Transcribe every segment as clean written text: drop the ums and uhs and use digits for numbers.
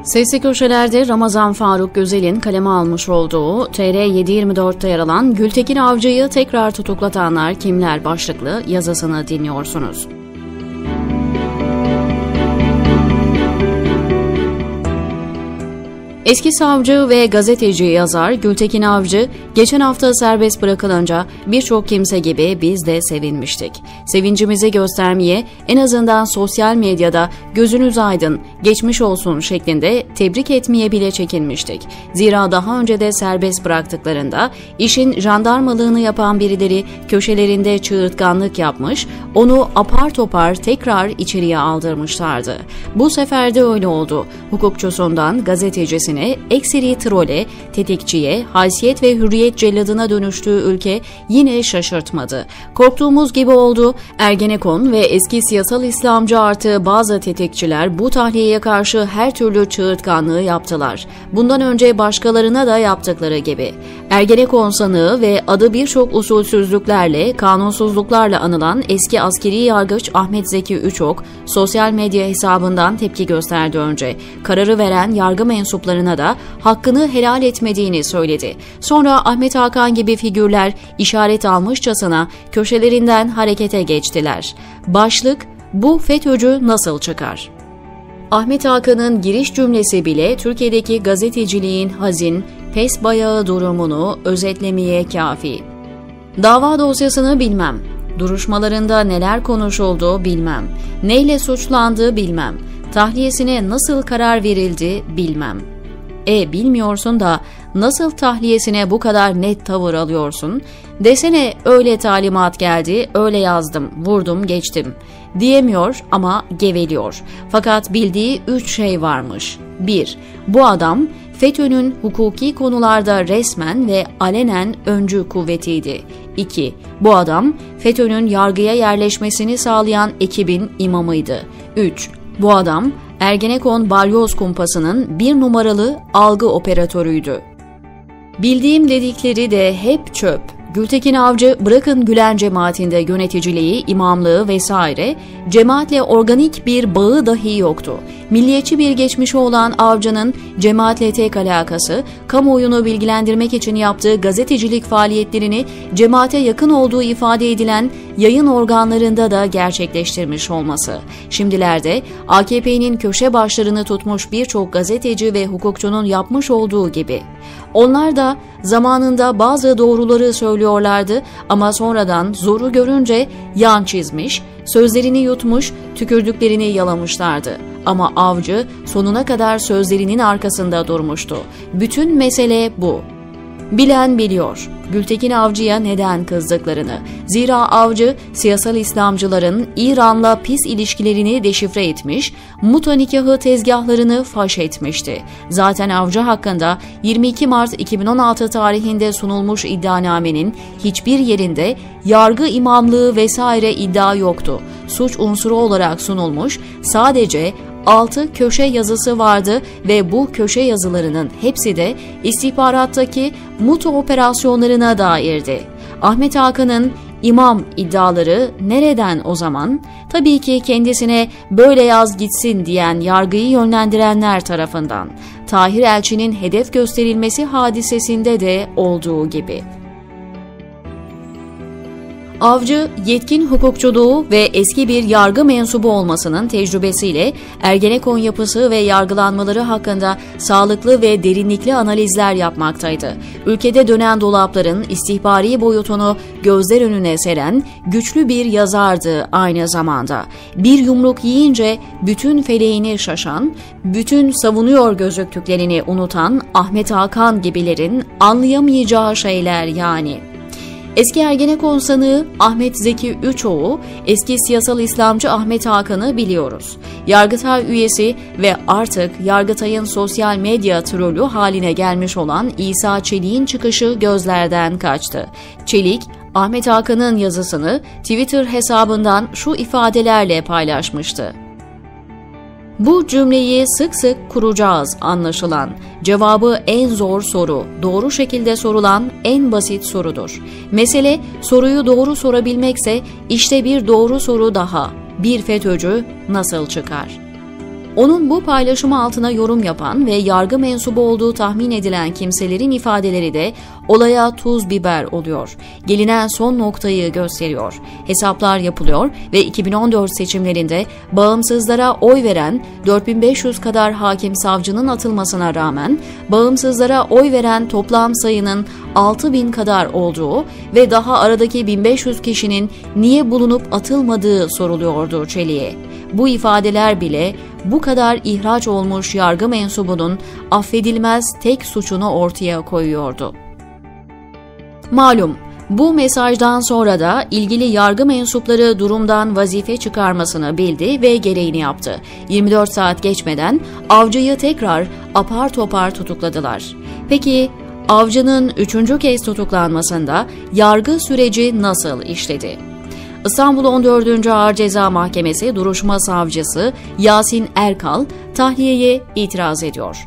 Sesli Köşeler'de Ramazan Faruk Gözel'in kaleme almış olduğu TR724'te yer alan Gültekin Avcı'yı tekrar tutuklatanlar kimler başlıklı yazısını dinliyorsunuz. Eski savcı ve gazeteci yazar Gültekin Avcı, geçen hafta serbest bırakılınca birçok kimse gibi biz de sevinmiştik. Sevincimizi göstermeye en azından sosyal medyada gözünüz aydın, geçmiş olsun şeklinde tebrik etmeye bile çekinmiştik. Zira daha önce de serbest bıraktıklarında işin jandarmalığını yapan birileri köşelerinde çığırtkanlık yapmış, onu apar topar tekrar içeriye aldırmışlardı. Bu sefer de öyle oldu. Hukukçusundan gazetecisine, ekseri trole, tetikçiye, haysiyet ve hürriyet celladına dönüştüğü ülke yine şaşırtmadı. Korktuğumuz gibi oldu. Ergenekon ve eski siyasal İslamcı artı bazı tetikçiler bu tahliyeye karşı her türlü çığırtkanlığı yaptılar. Bundan önce başkalarına da yaptıkları gibi. Ergenekon sanığı ve adı birçok usulsüzlüklerle, kanunsuzluklarla anılan eski askeri yargıç Ahmet Zeki Üçok, sosyal medya hesabından tepki gösterdi önce. Kararı veren yargı mensuplarına da hakkını helal etmediğini söyledi. Sonra Ahmet Hakan gibi figürler işaret almışçasına köşelerinden harekete geçtiler. Başlık, bu FETÖ'cü nasıl çıkar? Ahmet Hakan'ın giriş cümlesi bile Türkiye'deki gazeteciliğin hazin, pes bayağı durumunu özetlemeye kafi. Dava dosyasını bilmem, duruşmalarında neler konuşuldu bilmem, neyle suçlandığı bilmem, tahliyesine nasıl karar verildi bilmem. Bilmiyorsun da nasıl tahliyesine bu kadar net tavır alıyorsun? Desene öyle talimat geldi, öyle yazdım, vurdum, geçtim. Diyemiyor ama geveliyor. Fakat bildiği 3 şey varmış. 1. Bu adam FETÖ'nün hukuki konularda resmen ve alenen öncü kuvvetiydi. 2. Bu adam FETÖ'nün yargıya yerleşmesini sağlayan ekibin imamıydı. 3. Bu adam Ergenekon balyoz kumpasının 1 numaralı algı operatörüydü. Bildiğim dedikleri de hep çöp. Gültekin Avcı bırakın Gülen cemaatinde yöneticiliği, imamlığı vesaire, cemaatle organik bir bağı dahi yoktu. Milliyetçi bir geçmişi olan Avcı'nın cemaatle tek alakası, kamuoyunu bilgilendirmek için yaptığı gazetecilik faaliyetlerini cemaate yakın olduğu ifade edilen yayın organlarında da gerçekleştirmiş olması. Şimdilerde AKP'nin köşe başlarını tutmuş birçok gazeteci ve hukukçunun yapmış olduğu gibi. Onlar da zamanında bazı doğruları söylüyorlardı ama sonradan zoru görünce yan çizmiş, sözlerini yutmuş, tükürdüklerini yalamışlardı. Ama Avcı sonuna kadar sözlerinin arkasında durmuştu. Bütün mesele bu. Bilen biliyor Gültekin Avcı'ya neden kızdıklarını. Zira Avcı siyasal İslamcıların İran'la pis ilişkilerini deşifre etmiş, muta nikahı tezgahlarını faş etmişti. Zaten Avcı hakkında 22 Mart 2016 tarihinde sunulmuş iddianamenin hiçbir yerinde yargı imamlığı vesaire iddia yoktu. Suç unsuru olarak sunulmuş, sadece 6 köşe yazısı vardı ve bu köşe yazılarının hepsi de istihbarattaki muta operasyonlarına dairdi. Ahmet Hakan'ın imam iddiaları nereden o zaman? Tabii ki kendisine böyle yaz gitsin diyen yargıyı yönlendirenler tarafından. Tahir Elçi'nin hedef gösterilmesi hadisesinde de olduğu gibi. Avcı, yetkin hukukçuluğu ve eski bir yargı mensubu olmasının tecrübesiyle Ergenekon yapısı ve yargılanmaları hakkında sağlıklı ve derinlikli analizler yapmaktaydı. Ülkede dönen dolapların istihbari boyutunu gözler önüne seren güçlü bir yazardı aynı zamanda. Bir yumruk yiyince bütün feleğini şaşan, bütün savunuyor gözüktüklerini unutan Ahmet Hakan gibilerin anlayamayacağı şeyler yani. Eski Ergenekon sanığı Ahmet Zeki Üçok'u, eski siyasal İslamcı Ahmet Hakan'ı biliyoruz. Yargıtay üyesi ve artık Yargıtay'ın sosyal medya trolü haline gelmiş olan İsa Çelik'in çıkışı gözlerden kaçtı. Çelik, Ahmet Hakan'ın yazısını Twitter hesabından şu ifadelerle paylaşmıştı. Bu cümleyi sık sık kuracağız anlaşılan. Cevabı en zor soru, doğru şekilde sorulan en basit sorudur. Mesele soruyu doğru sorabilmekse işte bir doğru soru daha. Bir FETÖ'cü nasıl çıkar? Onun bu paylaşımı altına yorum yapan ve yargı mensubu olduğu tahmin edilen kimselerin ifadeleri de olaya tuz biber oluyor. Gelinen son noktayı gösteriyor. Hesaplar yapılıyor ve 2014 seçimlerinde bağımsızlara oy veren 4500 kadar hakim savcının atılmasına rağmen bağımsızlara oy veren toplam sayının 6000 kadar olduğu ve daha aradaki 1500 kişinin niye bulunup atılmadığı soruluyordu Çelik'e. Bu ifadeler bile bu kadar ihraç olmuş yargı mensubunun affedilmez tek suçunu ortaya koyuyordu. Malum, bu mesajdan sonra da ilgili yargı mensupları durumdan vazife çıkarmasını bildi ve gereğini yaptı. 24 saat geçmeden Avcı'yı tekrar apar topar tutukladılar. Peki Avcı'nın 3. kez tutuklanmasında yargı süreci nasıl işledi? İstanbul 14. Ağır Ceza Mahkemesi duruşma savcısı Yasin Erkal tahliyeye itiraz ediyor.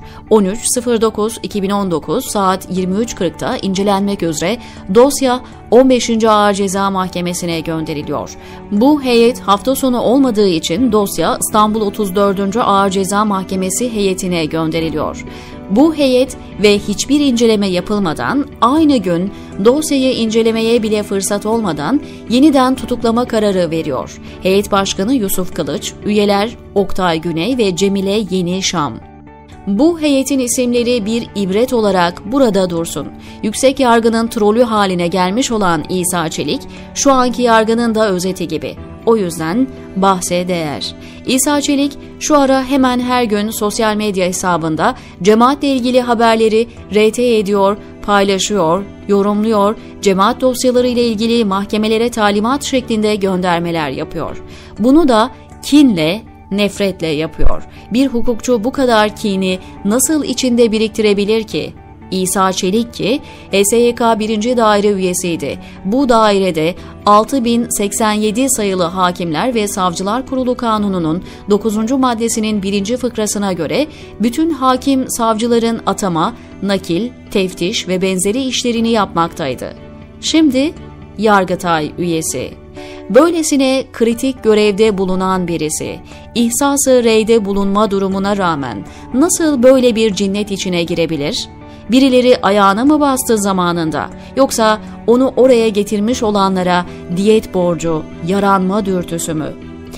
13.09.2019 saat 23.40'da incelenmek üzere dosya 15. Ağır Ceza Mahkemesi'ne gönderiliyor. Bu heyet hafta sonu olmadığı için dosya İstanbul 34. Ağır Ceza Mahkemesi heyetine gönderiliyor. Bu heyet ve hiçbir inceleme yapılmadan aynı gün dosyayı incelemeye bile fırsat olmadan yeniden tutuklama kararı veriyor. Heyet Başkanı Yusuf Kılıç, üyeler Oktay Güney ve Cemile Yeni Şam. Bu heyetin isimleri bir ibret olarak burada dursun. Yüksek yargının trolü haline gelmiş olan İsa Çelik, şu anki yargının da özeti gibi. O yüzden bahse değer. İsa Çelik şu ara hemen her gün sosyal medya hesabında cemaatle ilgili haberleri RT ediyor, paylaşıyor, yorumluyor, cemaat dosyaları ile ilgili mahkemelere talimat şeklinde göndermeler yapıyor. Bunu da kinle, nefretle yapıyor. Bir hukukçu bu kadar kini nasıl içinde biriktirebilir ki? İsa Çelik ki HSYK 1. Daire üyesiydi. Bu dairede 6087 sayılı Hakimler ve Savcılar Kurulu Kanunu'nun 9. maddesinin 1. fıkrasına göre bütün hakim savcıların atama, nakil, teftiş ve benzeri işlerini yapmaktaydı. Şimdi Yargıtay üyesi. Böylesine kritik görevde bulunan birisi, ihsas-ı reyde bulunma durumuna rağmen nasıl böyle bir cinnet içine girebilir? Birileri ayağına mı bastı zamanında, yoksa onu oraya getirmiş olanlara diyet borcu, yaranma dürtüsü mü?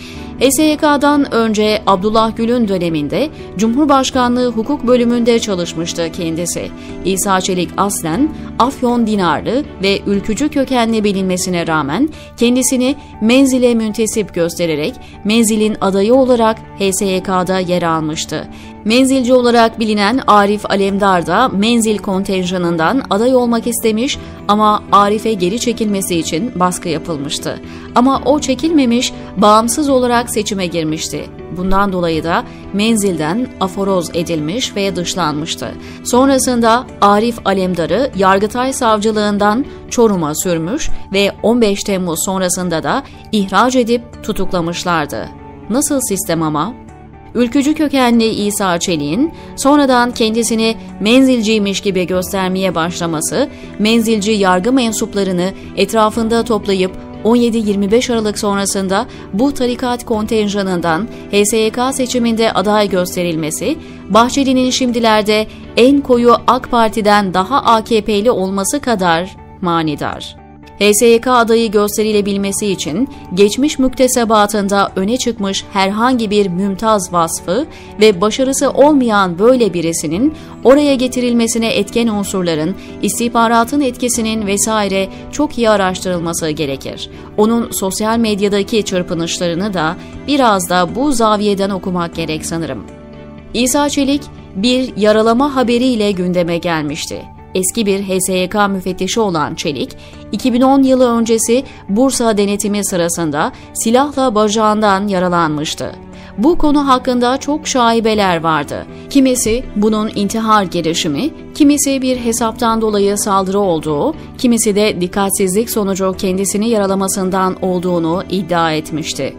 HSYK'dan önce Abdullah Gül'ün döneminde Cumhurbaşkanlığı Hukuk Bölümünde çalışmıştı kendisi. İsa Çelik aslen Afyon Dinarlı ve ülkücü kökenli bilinmesine rağmen kendisini Menzil'e müntesip göstererek Menzil'in adayı olarak HSYK'da yer almıştı. Menzilci olarak bilinen Arif Alemdar da Menzil kontenjanından aday olmak istemiş ama Arif'e geri çekilmesi için baskı yapılmıştı. Ama o çekilmemiş, bağımsız olarak seçime girmişti. Bundan dolayı da Menzil'den aforoz edilmiş ve dışlanmıştı. Sonrasında Arif Alemdar'ı Yargıtay Savcılığından Çorum'a sürmüş ve 15 Temmuz sonrasında da ihraç edip tutuklamışlardı. Nasıl sistem ama? Ülkücü kökenli İsa Çelik'in sonradan kendisini menzilciymiş gibi göstermeye başlaması, menzilci yargı mensuplarını etrafında toplayıp 17-25 Aralık sonrasında bu tarikat kontenjanından HSYK seçiminde aday gösterilmesi, Bahçeli'nin şimdilerde en koyu AK Parti'den daha AKP'li olması kadar manidar. HSYK adayı gösterilebilmesi için geçmiş müktesebatında öne çıkmış herhangi bir mümtaz vasfı ve başarısı olmayan böyle birisinin oraya getirilmesine etken unsurların, istihbaratın etkisinin vesaire çok iyi araştırılması gerekir. Onun sosyal medyadaki çırpınışlarını da biraz da bu zaviyeden okumak gerek sanırım. İsa Çelik bir yaralama haberiyle gündeme gelmişti. Eski bir HSYK müfettişi olan Çelik, 2010 yılı öncesi Bursa denetimi sırasında silahla bacağından yaralanmıştı. Bu konu hakkında çok şaibeler vardı. Kimisi bunun intihar girişimi, kimisi bir hesaptan dolayı saldırı olduğu, kimisi de dikkatsizlik sonucu kendisini yaralamasından olduğunu iddia etmişti.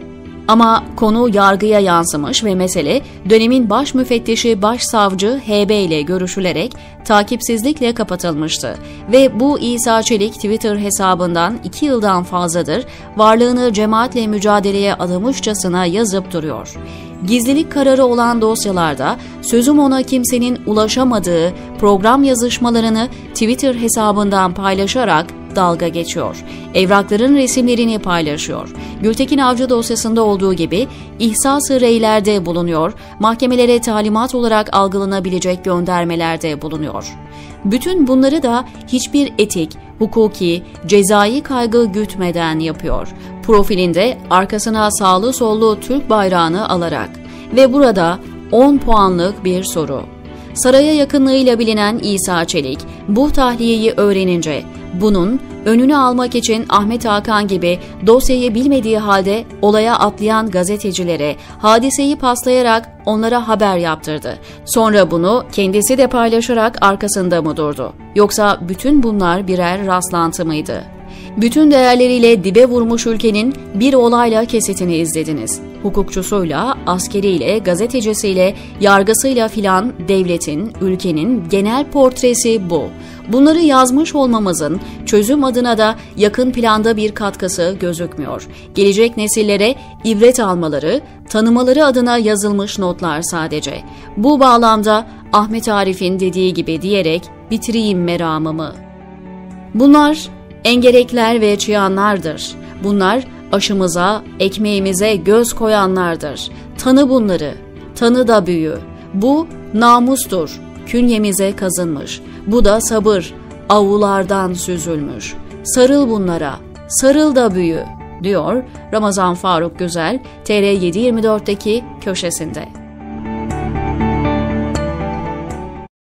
Ama konu yargıya yansımış ve mesele dönemin baş müfettişi Başsavcı HB ile görüşülerek takipsizlikle kapatılmıştı. Ve bu İsa Çelik Twitter hesabından 2 yıldan fazladır varlığını cemaatle mücadeleye adamışçasına yazıp duruyor. Gizlilik kararı olan dosyalarda sözüm ona kimsenin ulaşamadığı program yazışmalarını Twitter hesabından paylaşarak dalga geçiyor. Evrakların resimlerini paylaşıyor. Gültekin Avcı dosyasında olduğu gibi ihsas-ı reylerde bulunuyor, mahkemelere talimat olarak algılanabilecek göndermelerde bulunuyor. Bütün bunları da hiçbir etik, hukuki, cezai kaygı gütmeden yapıyor. Profilinde arkasına sağlı sollu Türk bayrağını alarak. Ve burada 10 puanlık bir soru. Saraya yakınlığıyla bilinen İsa Çelik bu tahliyeyi öğrenince bunun önünü almak için Ahmet Hakan gibi dosyayı bilmediği halde olaya atlayan gazetecilere hadiseyi paslayarak onlara haber yaptırdı. Sonra bunu kendisi de paylaşarak arkasında mı durdu? Yoksa bütün bunlar birer rastlantı mıydı? Bütün değerleriyle dibe vurmuş ülkenin bir olayla kesitini izlediniz. Hukukçusuyla, askeriyle, gazetecisiyle, yargısıyla filan devletin, ülkenin genel portresi bu. Bunları yazmış olmamızın çözüm adına da yakın planda bir katkısı gözükmüyor. Gelecek nesillere ibret almaları, tanımaları adına yazılmış notlar sadece. Bu bağlamda Ahmet Arif'in dediği gibi diyerek bitireyim meramımı. Bunlar engerekler ve çıyanlardır. Bunlar aşımıza, ekmeğimize göz koyanlardır. Tanı bunları, tanı da büyü. Bu namustur, künyemize kazınmış. Bu da sabır, avulardan süzülmüş. Sarıl bunlara, sarıl da büyü, diyor Ramazan Faruk Güzel, TR724'deki köşesinde.